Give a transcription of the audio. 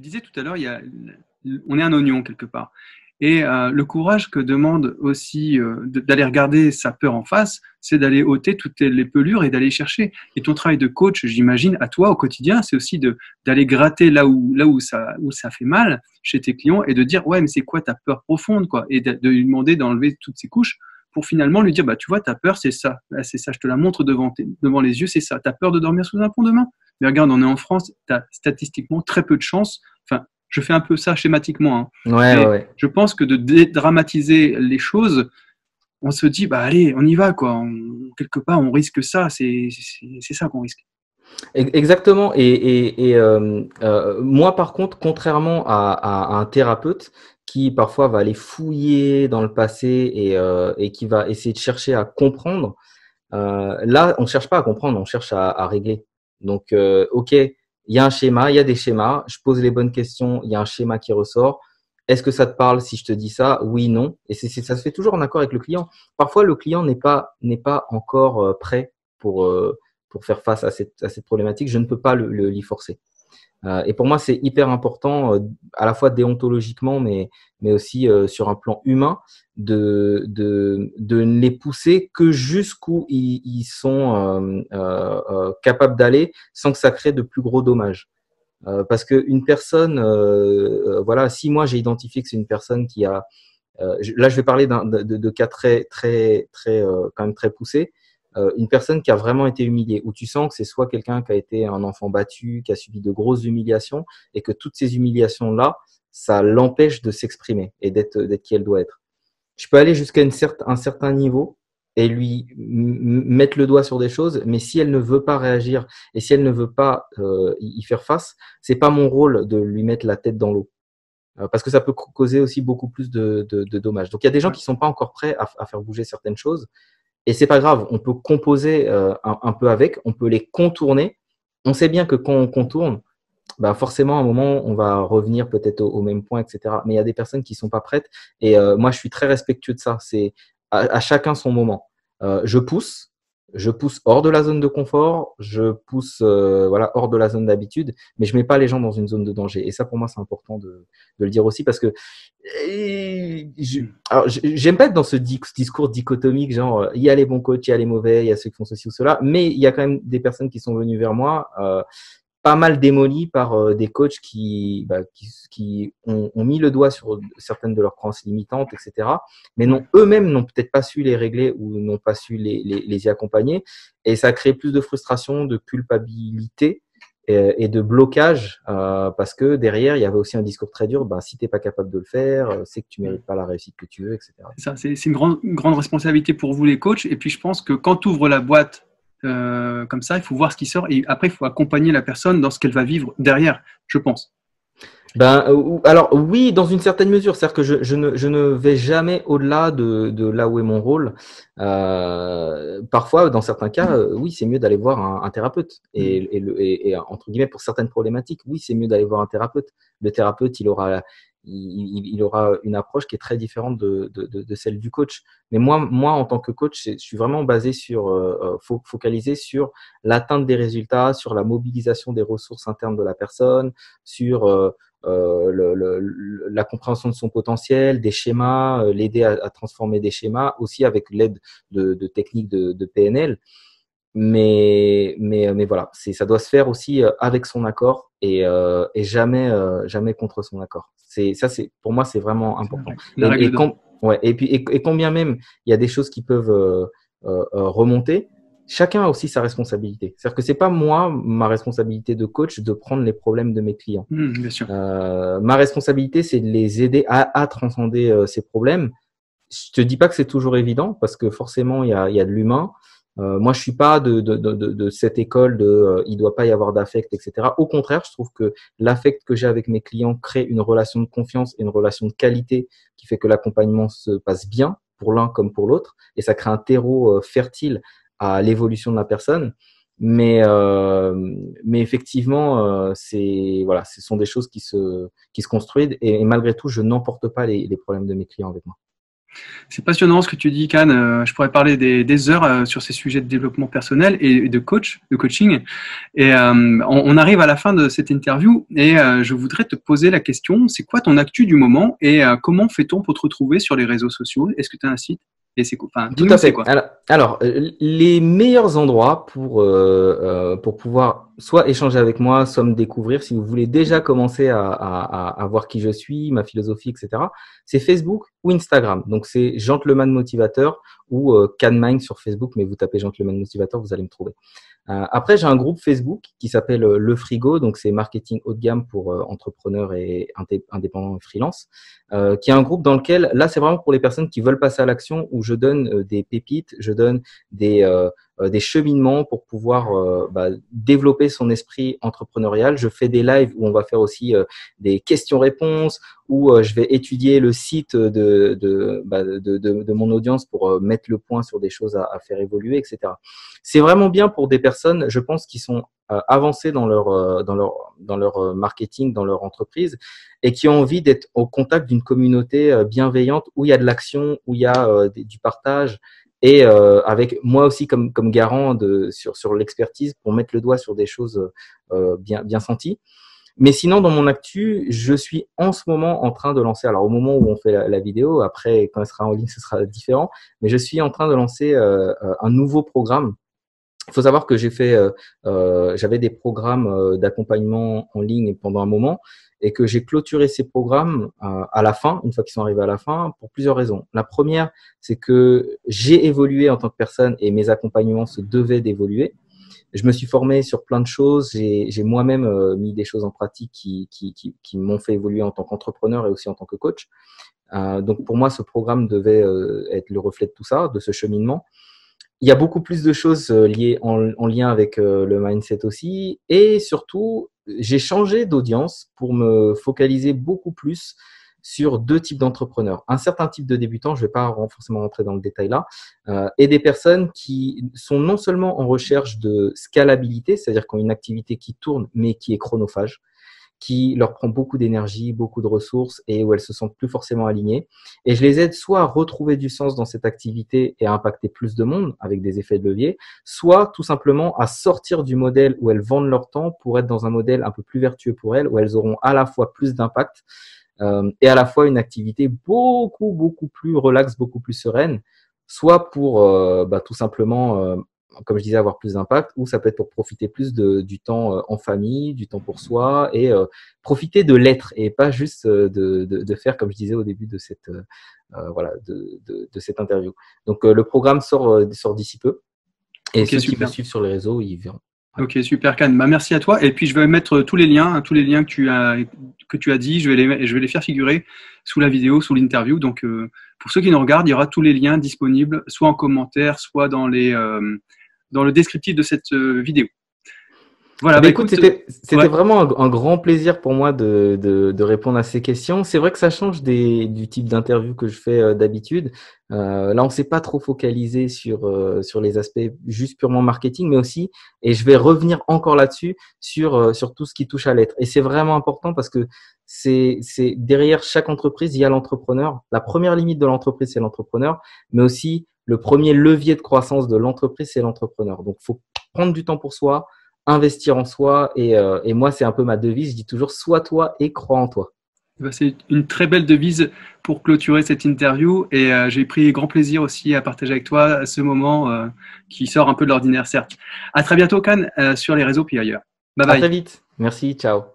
disais tout à l'heure, on est un oignon quelque part. Et le courage que demande aussi d'aller regarder sa peur en face, c'est d'aller ôter toutes les pelures et d'aller chercher. Et ton travail de coach, j'imagine, à toi au quotidien, c'est aussi d'aller gratter où ça fait mal chez tes clients et de dire, ouais, mais c'est quoi ta peur profonde, quoi, et de lui demander d'enlever toutes ces couches pour finalement lui dire, bah, tu vois, ta peur, c'est ça. Là, c'est ça, je te la montre devant les yeux, c'est ça. Tu as peur de dormir sous un pont demain? Mais regarde, on est en France, tu as statistiquement très peu de chances. Enfin, je fais un peu ça schématiquement, hein. Ouais, ouais, Mais ouais. je pense que de dédramatiser les choses, on se dit, bah allez, on y va, quoi. Quelque part, on risque ça, c'est ça qu'on risque. Exactement. Moi, par contre, contrairement à un thérapeute qui parfois va aller fouiller dans le passé et qui va essayer de chercher à comprendre, là, on ne cherche pas à comprendre, on cherche à régler. Donc, OK, il y a un schéma, il y a des schémas, je pose les bonnes questions, il y a un schéma qui ressort. Est-ce que ça te parle si je te dis ça? Oui, non. Et ça se fait toujours en accord avec le client. Parfois, le client n'est pas encore prêt pour, euh, pour faire face à cette problématique. Je ne peux pas l'y forcer. Et pour moi, c'est hyper important, à la fois déontologiquement, mais aussi sur un plan humain, de ne les pousser que jusqu'où ils sont capables d'aller sans que ça crée de plus gros dommages. Parce qu'une personne, voilà, si moi j'ai identifié que c'est une personne qui a, là je vais parler de cas quand même très poussés, une personne qui a vraiment été humiliée, où tu sens que c'est soit quelqu'un qui a été un enfant battu, qui a subi de grosses humiliations, et que toutes ces humiliations-là, ça l'empêche de s'exprimer et d'être qui elle doit être. Je peux aller jusqu'à un certain niveau et lui mettre le doigt sur des choses, mais si elle ne veut pas réagir et si elle ne veut pas y faire face, c'est pas mon rôle de lui mettre la tête dans l'eau. Parce que ça peut causer aussi beaucoup plus de dommages. Donc il y a des gens Ouais. qui sont pas encore prêts à faire bouger certaines choses et c'est pas grave. On peut composer un peu avec, on peut les contourner. On sait bien que quand on contourne, bah forcément, à un moment, on va revenir peut-être au même point, etc. Mais il y a des personnes qui sont pas prêtes. Et moi, je suis très respectueux de ça. C'est à chacun son moment. Je pousse hors de la zone de confort, je pousse voilà hors de la zone d'habitude, mais je mets pas les gens dans une zone de danger. Et ça, pour moi, c'est important de le dire aussi parce que alors, j'aime pas être dans ce discours dichotomique, genre il y a les bons coachs, il y a les mauvais, il y a ceux qui font ceci ou cela, mais il y a quand même des personnes qui sont venues vers moi. Pas mal démoli par des coachs qui ont mis le doigt sur certaines de leurs croyances limitantes, etc. Mais Ouais. eux-mêmes n'ont peut-être pas su les régler ou n'ont pas su les y accompagner. Et ça a créé plus de frustration, de culpabilité et de blocage parce que derrière, il y avait aussi un discours très dur. Ben, si tu n'es pas capable de le faire, c'est que tu Ouais. mérites pas la réussite que tu veux, etc. C'est ça, c'est une grande responsabilité pour vous les coachs. Et puis je pense que quand tu ouvres la boîte comme ça, il faut voir ce qui sort et après il faut accompagner la personne dans ce qu'elle va vivre derrière, je pense. Ben, alors oui, dans une certaine mesure, c'est-à-dire que je ne vais jamais au-delà de là où est mon rôle. Parfois, dans certains cas, oui, c'est mieux d'aller voir un thérapeute. Mm. Entre guillemets, pour certaines problématiques, oui, c'est mieux d'aller voir un thérapeute. Le thérapeute, il aura une approche qui est très différente de celle du coach. Mais moi, en tant que coach, je suis vraiment basé sur, focalisé sur l'atteinte des résultats, sur la mobilisation des ressources internes de la personne, sur la compréhension de son potentiel, des schémas, l'aider à transformer des schémas, aussi avec l'aide de techniques de PNL. Mais voilà, ça doit se faire aussi avec son accord et jamais contre son accord. Pour moi, c'est vraiment C'est important. la règle d'or. Ouais, et quand bien même il y a des choses qui peuvent remonter, chacun a aussi sa responsabilité. C'est-à-dire que c'est pas moi, ma responsabilité de coach, de prendre les problèmes de mes clients. Bien sûr. Ma responsabilité, c'est de les aider à transcender ces problèmes. Je te dis pas que c'est toujours évident parce que forcément il y a de l'humain. Moi, je suis pas de cette école de il doit pas y avoir d'affect, etc. Au contraire, je trouve que l'affect que j'ai avec mes clients crée une relation de confiance et une relation de qualité qui fait que l'accompagnement se passe bien pour l'un comme pour l'autre et ça crée un terreau fertile à l'évolution de la personne. Mais effectivement, voilà, ce sont des choses qui se construisent et malgré tout, je n'emporte pas les problèmes de mes clients avec moi. C'est passionnant ce que tu dis, Can. Je pourrais parler des heures sur ces sujets de développement personnel et de coaching. Et on arrive à la fin de cette interview et je voudrais te poser la question, c'est quoi ton actu du moment et comment fait-on pour te retrouver sur les réseaux sociaux? Est-ce que tu as un site? Et c'est quoi? Enfin, Tout dis-nous, à c'est fait. quoi? Alors, les meilleurs endroits pour pouvoir soit échanger avec moi, soit me découvrir, si vous voulez déjà commencer à voir qui je suis, ma philosophie, etc., c'est Facebook ou Instagram. Donc, c'est Gentleman Motivateur ou Can Mind sur Facebook, mais vous tapez Gentleman Motivateur, vous allez me trouver. Après, j'ai un groupe Facebook qui s'appelle Le Frigo, donc c'est marketing haut de gamme pour entrepreneurs et indépendants et freelance, qui est un groupe dans lequel, là, c'est vraiment pour les personnes qui veulent passer à l'action, où je donne des pépites, je donne des cheminements pour pouvoir développer son esprit entrepreneurial. Je fais des lives où on va faire aussi des questions-réponses, où je vais étudier le site de mon audience pour mettre le point sur des choses à faire évoluer, etc. C'est vraiment bien pour des personnes, je pense, qui sont avancées dans leur marketing, dans leur entreprise, et qui ont envie d'être au contact d'une communauté bienveillante où il y a de l'action, où il y a du partage, et avec moi aussi comme garant sur l'expertise pour mettre le doigt sur des choses bien senties. Mais sinon, dans mon actu, je suis en ce moment en train de lancer, alors au moment où on fait la vidéo, après quand elle sera en ligne, ce sera différent, mais je suis en train de lancer un nouveau programme. Il faut savoir que j'avais des programmes d'accompagnement en ligne pendant un moment et que j'ai clôturé ces programmes à la fin, une fois qu'ils sont arrivés à la fin, pour plusieurs raisons. La première, c'est que j'ai évolué en tant que personne et mes accompagnements se devaient d'évoluer. Je me suis formé sur plein de choses. J'ai moi-même mis des choses en pratique qui m'ont fait évoluer en tant qu'entrepreneur et aussi en tant que coach. Donc pour moi, ce programme devait être le reflet de tout ça, de ce cheminement. Il y a beaucoup plus de choses liées en lien avec le mindset aussi. Et surtout, j'ai changé d'audience pour me focaliser beaucoup plus sur deux types d'entrepreneurs. Un certain type de débutants, je ne vais pas forcément rentrer dans le détail là, et des personnes qui sont non seulement en recherche de scalabilité, c'est-à-dire qui ont une activité qui tourne mais qui est chronophage, qui leur prend beaucoup d'énergie, beaucoup de ressources et où elles se sentent plus forcément alignées. Et je les aide soit à retrouver du sens dans cette activité et à impacter plus de monde avec des effets de levier, soit tout simplement à sortir du modèle où elles vendent leur temps pour être dans un modèle un peu plus vertueux pour elles, où elles auront à la fois plus d'impact et à la fois une activité beaucoup plus relaxe, beaucoup plus sereine, soit pour tout simplement comme je disais, avoir plus d'impact, ou ça peut être pour profiter plus du temps en famille, du temps pour soi, et profiter de l'être, et pas juste de faire, comme je disais au début de cette interview. Donc le programme sort d'ici peu, et Ok, ceux qui me super. suivent sur les réseaux, ils verront. Ok, super, Can. Bah, merci à toi. Et puis, je vais mettre tous les liens que tu as dit, je vais les faire figurer sous la vidéo, sous l'interview. Donc, pour ceux qui nous regardent, il y aura tous les liens disponibles, soit en commentaire, soit dans le descriptif de cette vidéo. Voilà, bah Écoute, écoute, c'était ouais, vraiment un grand plaisir pour moi de répondre à ces questions. C'est vrai que ça change du type d'interview que je fais d'habitude. Là, on s'est pas trop focalisé sur les aspects juste purement marketing, mais aussi, et je vais revenir encore là-dessus, sur tout ce qui touche à l'être. Et c'est vraiment important parce que c'est derrière chaque entreprise, il y a l'entrepreneur. La première limite de l'entreprise, c'est l'entrepreneur, mais aussi le premier levier de croissance de l'entreprise, c'est l'entrepreneur. Donc, faut prendre du temps pour soi, investir en soi, et moi, c'est un peu ma devise. Je dis toujours, sois toi et crois en toi. bah, c'est une très belle devise pour clôturer cette interview. Et j'ai pris grand plaisir aussi à partager avec toi ce moment qui sort un peu de l'ordinaire, certes. À très bientôt, Can, sur les réseaux puis ailleurs. Bye À très bye. vite. Merci. Ciao.